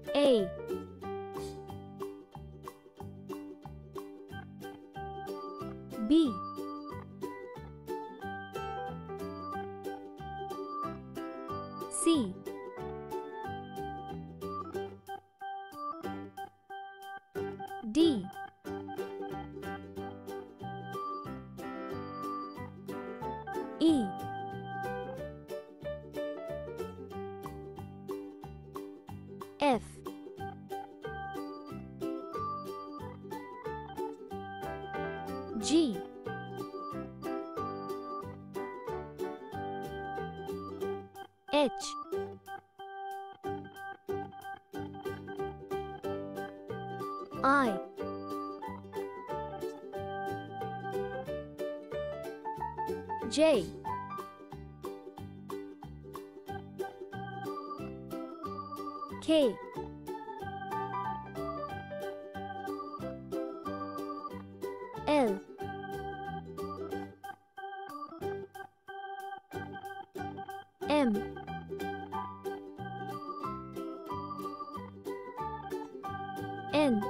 A B C D E F G H I J K L M N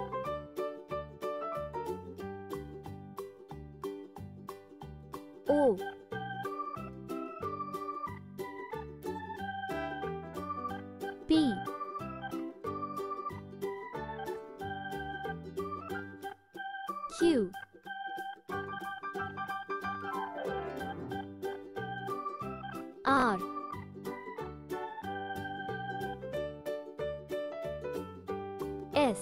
O P Q R S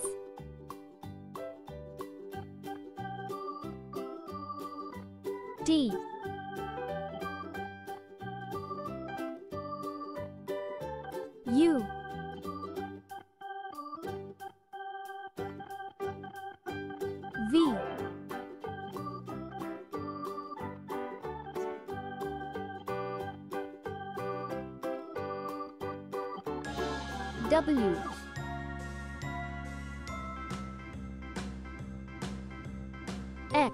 T U V W X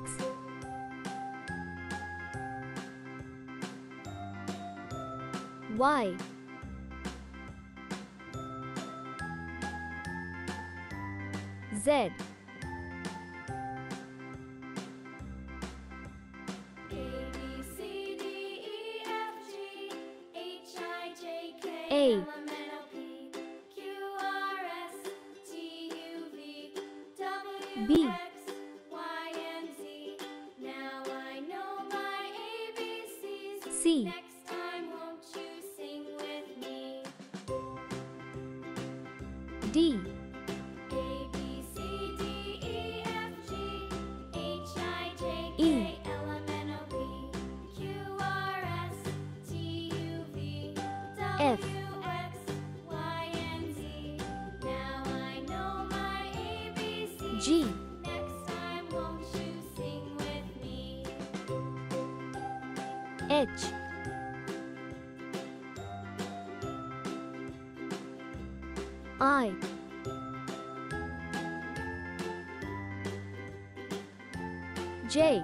Y Z A B C Next time, won't you sing with me? D A, B, C, D, E, F, G, H, I, J, E K, L, M, N, O, P, Q, R, S, T, U, V, F W, X, Y, and Z. Now I know my ABCs. G Next time, won't you sing with me? H I J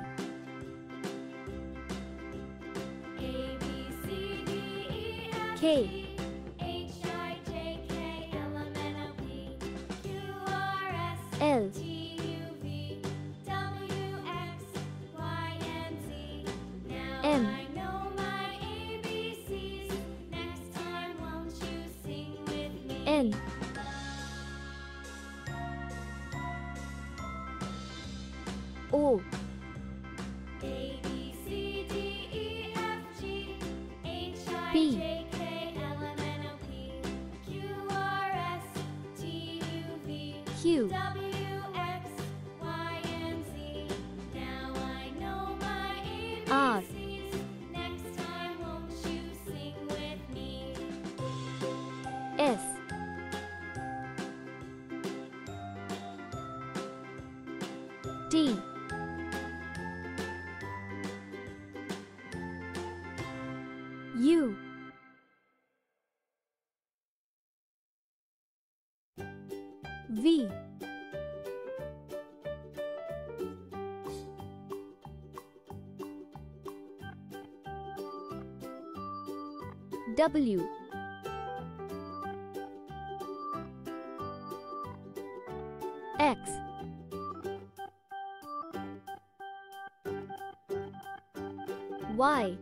A, B, C, D, E, F, K G, H, I, J, K, L, M, N, O, P, Q, R, S, L T, U, V, W, X, Y, and Z. Now M I know my ABCs. Next time, won't you sing with me? N O A, B, C, D, E, F, G, H, I, P J, K, L, M, N, O, P, Q, R, S, T, U, V, Q W, X, Y, and Z. Now I know my R ABCs. Next time, won't you sing with me? S T U V W X, Y,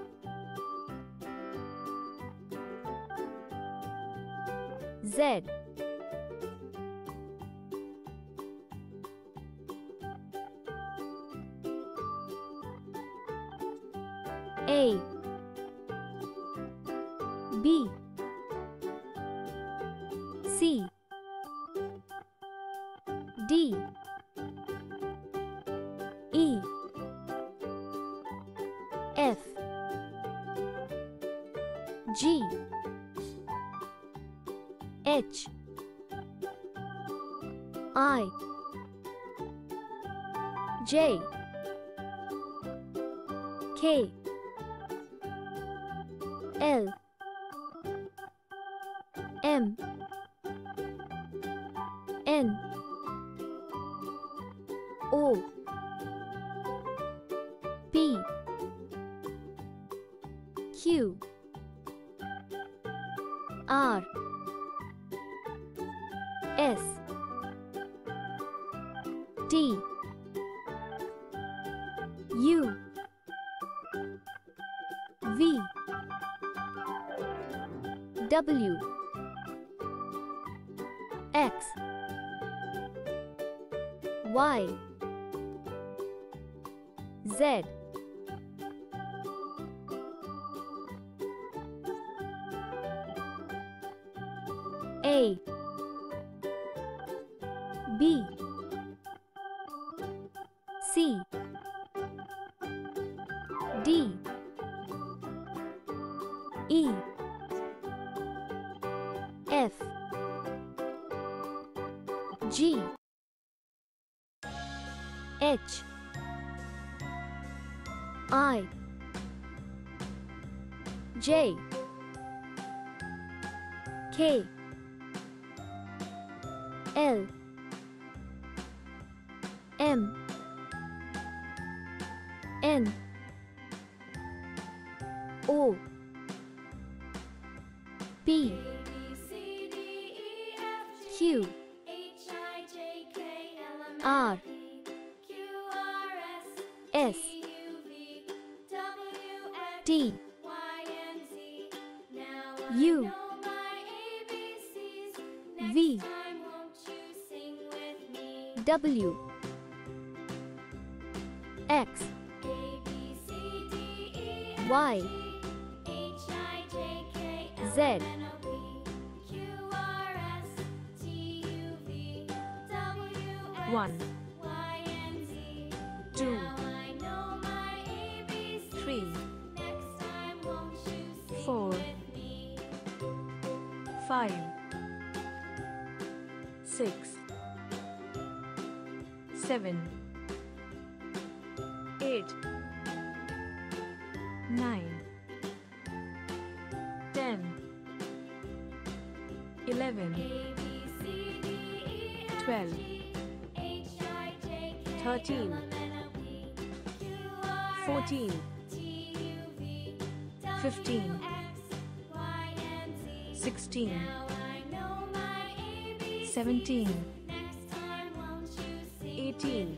Z, A, B, C, D, E, F, G, H, I, J, K, L, M, N, O, P, Q, R, S, T, U, V, W, X, Y, Z, A, B, C, D, E, F, G, H, I, J, K, L, M, N, O, P, Q, R, S, T, U, V, W, X, Y, Z, 1, 2, 3, 4, 5, 6, 7, 8, 9, 10, 11, 12, 13, 14, 15, 16, 17, 18,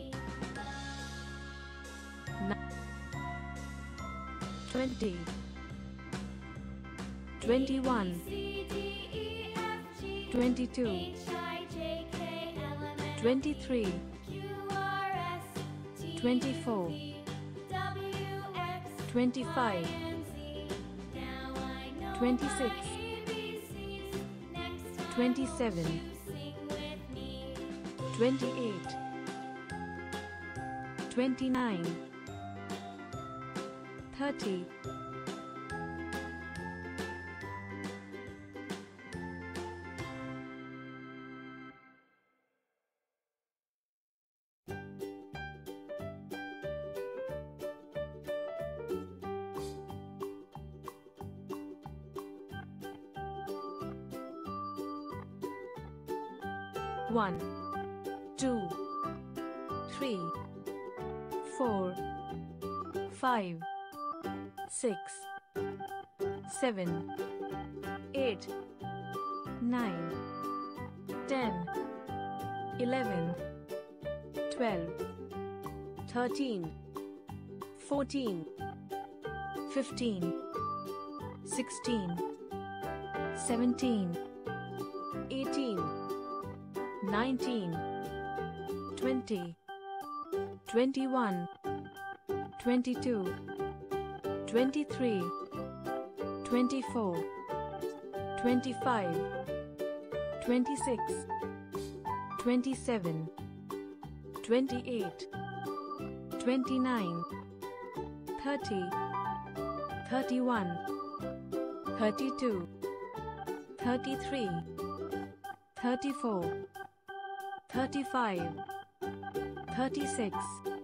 20, 21, 22, 23, 24, 25, 26, 27, 28, 29, 30, 1, 2, 3, 4, 5, 6, 7, 8, 9, 10, 11, 12, 13, 14, 15, 16, 17, 18, 19, 20, 21, 22, 23, 24, 25, 26, 27, 28, 29, 30, 31, 32, 33, 34, 35, 36,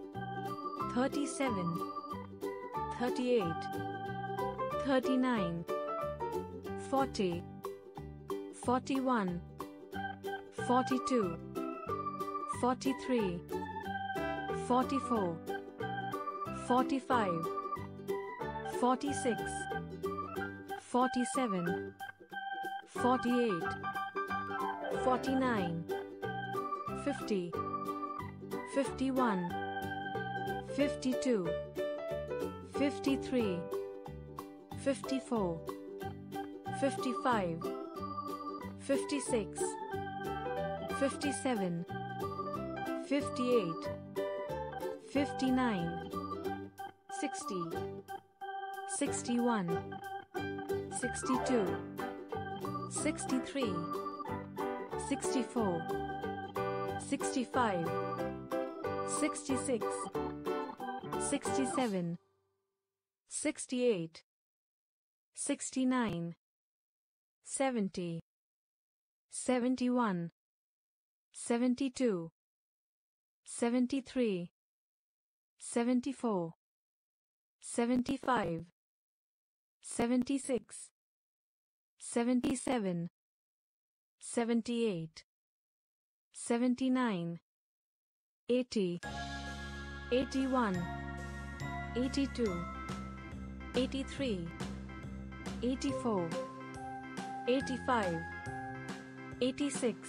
37, 38, 39, 40, 41, 42, 43, 44, 45, 46, 47, 48, 49, 50, 51, 52, 53, 54, 55, 56, 57, 58, 59, 60, 61, 62, 63, 64, 65, 66, 67, 68, 69, 70, 71, 72, 73, 74, 75, 76, 77, 78, 79, 80, 81, 82, 83, 84, 85, 86,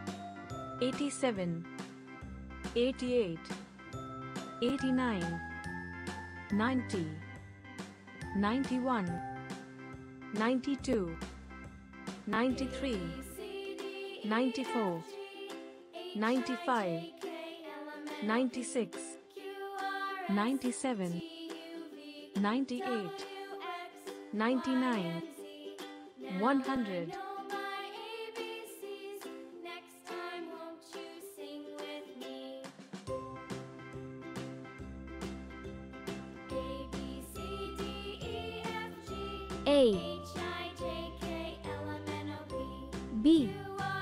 87, 88, 89, 90, 91, 92, 93, 94, 95, 96, 97, 98, 99, 100. A, B,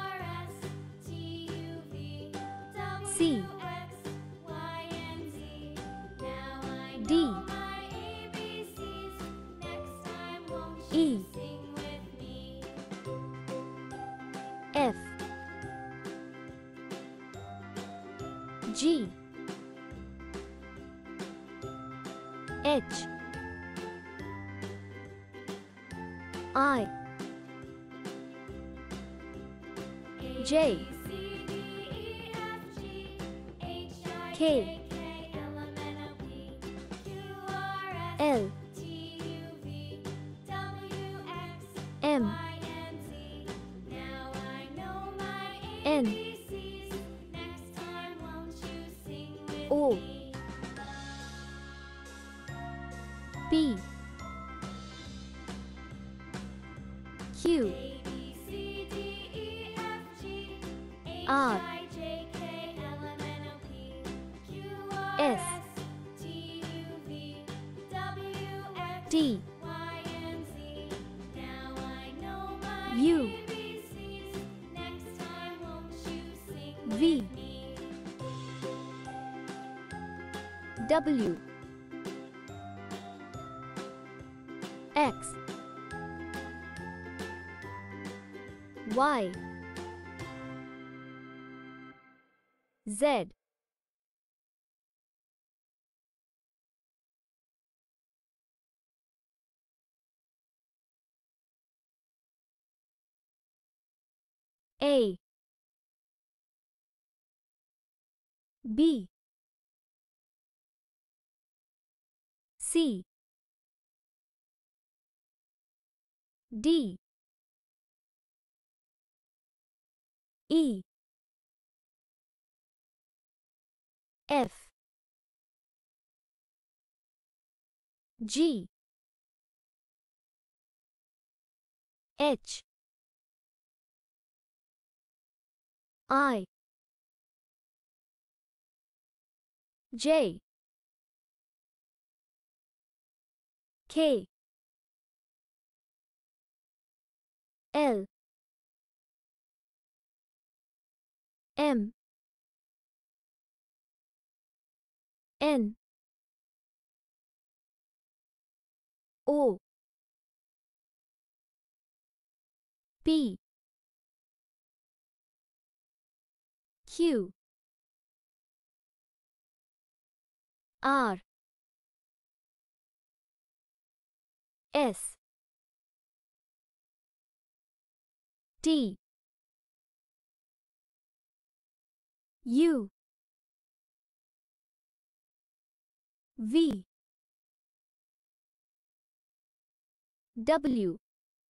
C, D, E, F, G, H, I, J, K, L, M, N, O, P, Q, R, S, T, U, V, W, X, Y, Z, A, B, C, D, E, F, G, H, I, J, K, L, M, N, O, P, Q, R, S, T, U, V, W,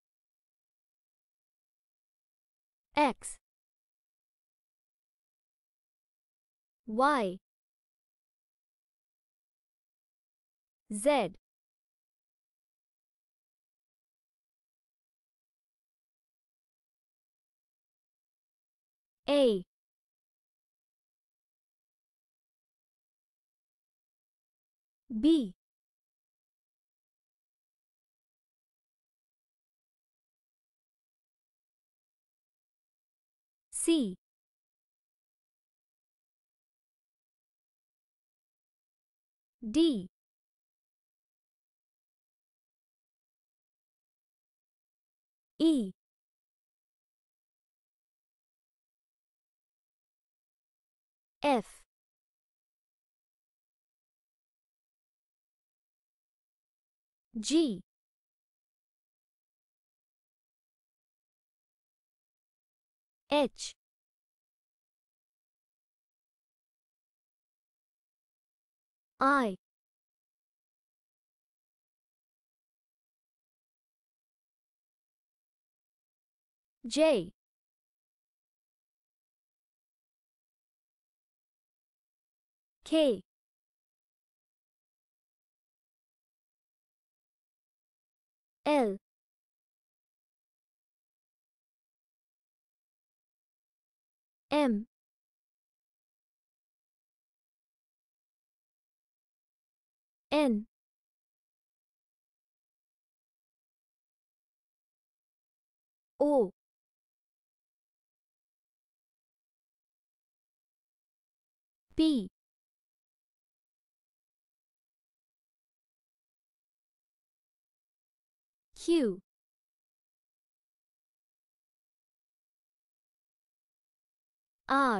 X, Y, Z, A, B, C, D, E, F, G, H, I, J, K, L, M, N, O, P, Q, R,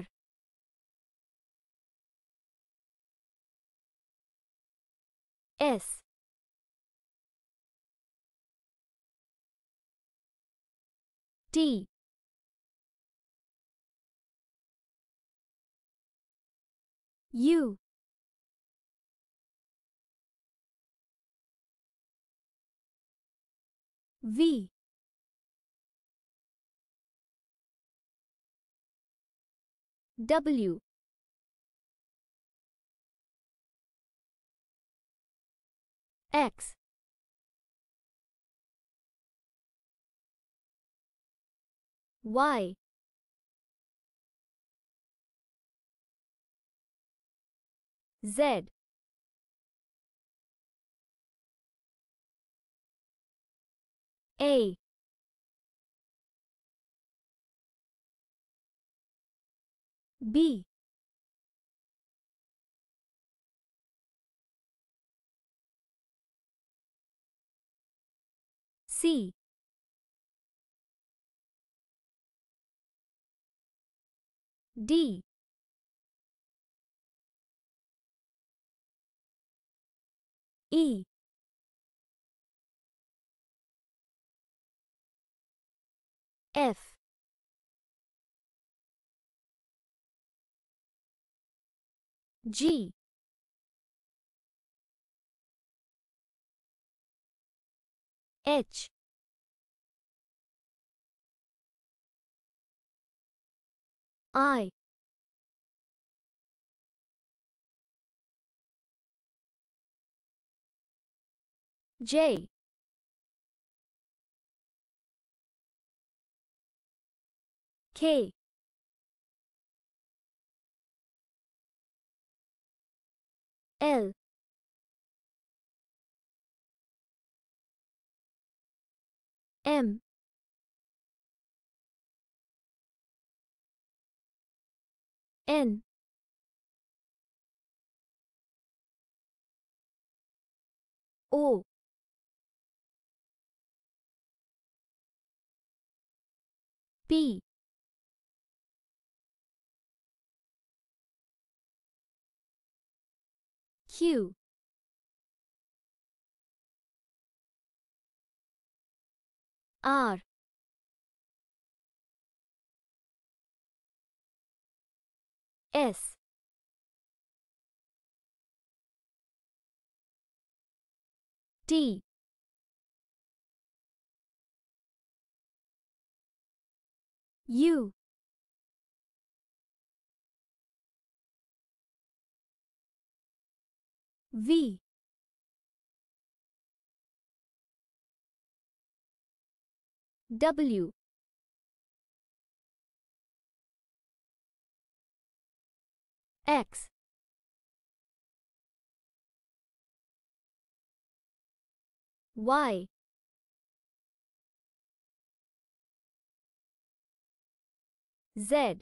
S, T, U, V, W, X, Y, Z, A, B, C, D, E, F, G, H, I, J, K, L, M, N, O, P, Q, R, S, T, U, V, W, X, Y, Z,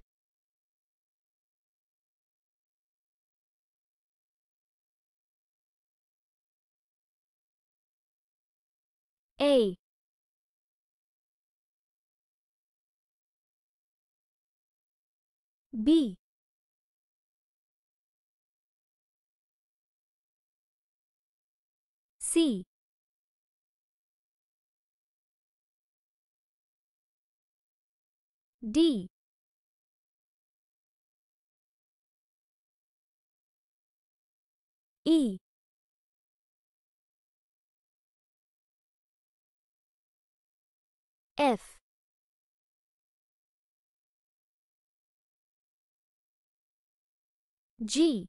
A, B, C, D, E, F, G,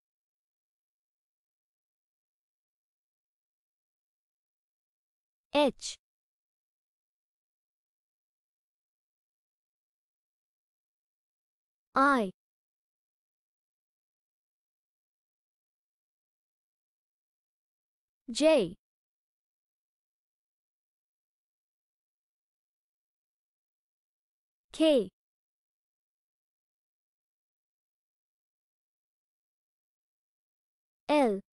H, I, J, K, L,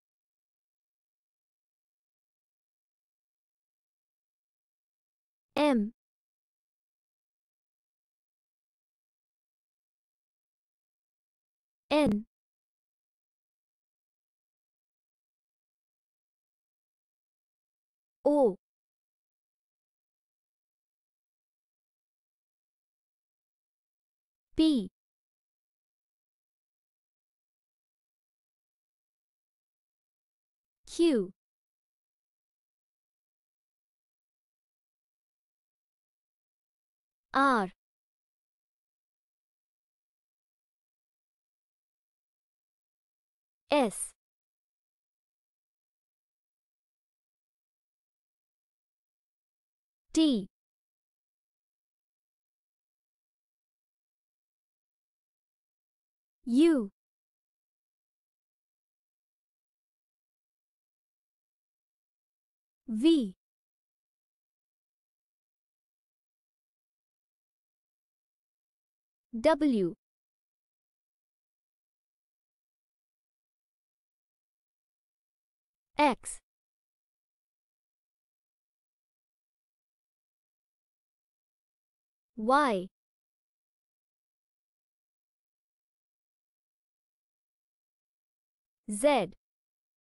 M, N, O, P, Q, R, S, T, U, V, W, X, Y, Z,